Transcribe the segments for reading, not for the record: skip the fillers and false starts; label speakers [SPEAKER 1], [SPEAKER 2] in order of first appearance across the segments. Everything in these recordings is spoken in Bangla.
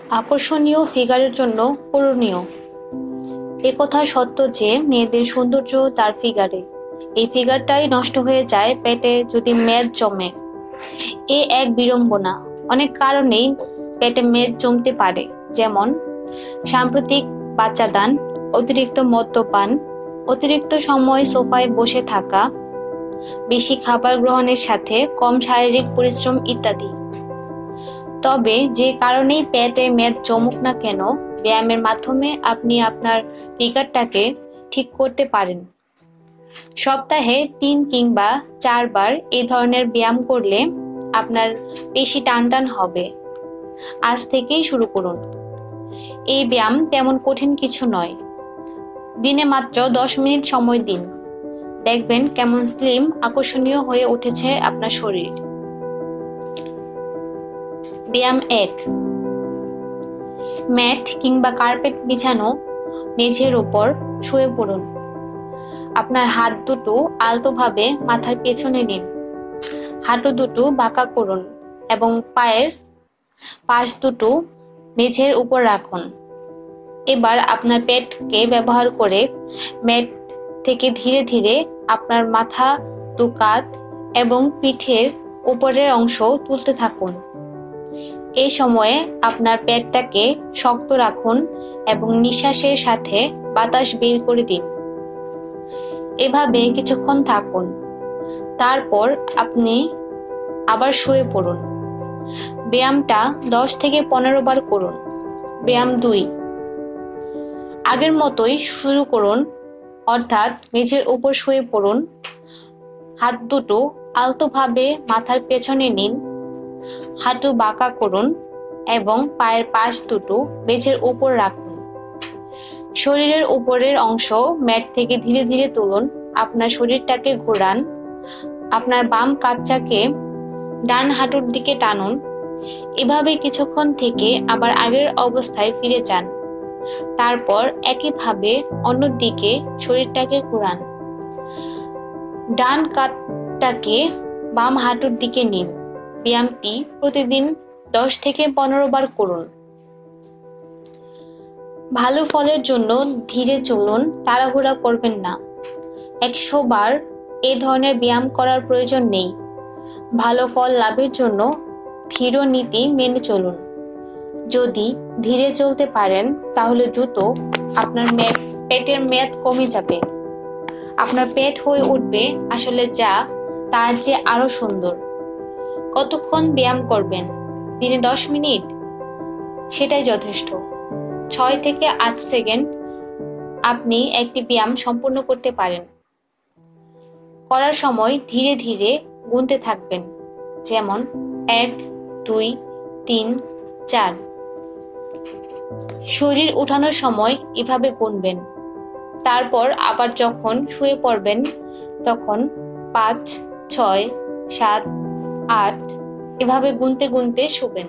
[SPEAKER 1] আকর্ষণীয় ফিগারের জন্য করণীয়। একথা সত্য যে মেয়েদের সৌন্দর্য তার ফিগারে। এই ফিগারটাই নষ্ট হয়ে যায় পেটে যদি মেদ জমে। এ এক বিড়ম্বনা। অনেক কারণেই পেটে মেদ জমতে পারে, যেমন সাম্প্রতিক বাচ্চাদান, অতিরিক্ত মদ্যপান, অতিরিক্ত সময় সোফায় বসে থাকা, বেশি খাবার গ্রহণের সাথে কম শারীরিক পরিশ্রম ইত্যাদি। তবে যে কারণেই পেটে মেদ জমুক না কেন, ব্যায়ামের মাধ্যমে আপনি আপনার ফিগারটাকে ঠিক করতে পারেন। সপ্তাহে 3 কিংবা 4 বার এই ধরনের ব্যায়াম করলে আপনার পেশি টানটান হবে। আজ থেকেই শুরু করুন। এই ব্যায়াম তেমন কঠিন কিছু নয়। দিনে মাত্র 10 মিনিট সময় দিন। দেখবেন কেমন স্লিম, আকর্ষণীয় হয়ে উঠেছে আপনার শরীর। ব্যায়াম 1। ম্যাট কিংবা কার্পেট বিছানো মেঝের উপর শুয়ে পড়ুন। আপনার হাত দুটো আলতোভাবে মাথার পেছনে নিন। হাঁটু দুটো বাঁকা করুন এবং পায়ের পাশ দুটো মেঝের উপর রাখুন। এবার আপনার পেটকে ব্যবহার করে ম্যাট থেকে ধীরে ধীরে আপনার মাথা, 2 কাঁধ এবং পিঠের উপরের অংশ তুলতে থাকুন। এই সময়ে আপনার পেটটাকে শক্ত রাখুন এবং নিঃশ্বাসের সাথে বাতাস বের করে দিন। এভাবে কিছুক্ষণ থাকুন। তারপর আপনি আবার শুয়ে পড়ুন। ব্যায়ামটা 10 থেকে 15 বার করুন। ব্যায়াম 2। আগের মতোই শুরু করুন, অর্থাৎ মেঝের উপর শুয়ে পড়ুন। হাত দুটো আলতোভাবে মাথার পেছনে নিন। হাঁটু বাঁকা করুন এবং পায়ের পাশ দুটো মেঝের উপর রাখুন। শরীরের উপরের অংশ ম্যাট থেকে ধীরে ধীরে তুলুন। আপনার শরীরটাকে ঘোরান। আপনার বাম কাঁধটাকে ডান হাঁটুর দিকে টানুন। এভাবে কিছুক্ষণ থেকে আবার আগের অবস্থায় ফিরে যান। তারপর একইভাবে অন্য দিকে শরীরটাকে ঘোরান। ডান কাঁধটাকে বাম হাঁটুর দিকে নিন। ব্যায়ামটি প্রতিদিন 10 থেকে 15 বার করুন। ভালো ফলের জন্য ধীরে চলুন, তাড়াহুড়া করবেন না। 100 বার এই ধরনের ব্যায়াম করার প্রয়োজন নেই। ভালো ফল লাভের জন্য ধীর নীতি মেনে চলুন। যদি ধীরে চলতে পারেন তাহলে দ্রুত আপনার পেটের মেদ কমে যাবে। আপনার পেট হয়ে উঠবে আসলে যা তার চেয়ে আরো সুন্দর। কতক্ষণ ব্যায়াম করবেন? দিনে 10 মিনিট, সেটাই যথেষ্ট। 6 থেকে 8 সেকেন্ড আপনি একটি ব্যায়াম সম্পূর্ণ করতে পারেন। করার সময় ধীরে ধীরে গুনতে থাকবেন, যেমন 1, 2, 3, 4। শরীর উঠানোর সময় এভাবে গুনবেন। তারপর আবার যখন শুয়ে পড়বেন তখন 5, 6, 7, 8 এভাবে গুনতে গুনতে শুবেন।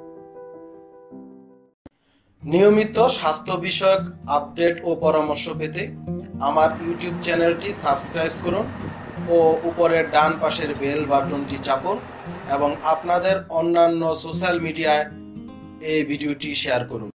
[SPEAKER 2] নিয়মিত স্বাস্থ্য বিষয়ক আপডেট ও পরামর্শ পেতে আমার ইউটিউব চ্যানেলটি সাবস্ক্রাইব করুন ও উপরের ডান পাশের বেল বাটনটি চাপুন এবং আপনাদের অন্যান্য সোশ্যাল মিডিয়ায় এই ভিডিওটি শেয়ার করুন।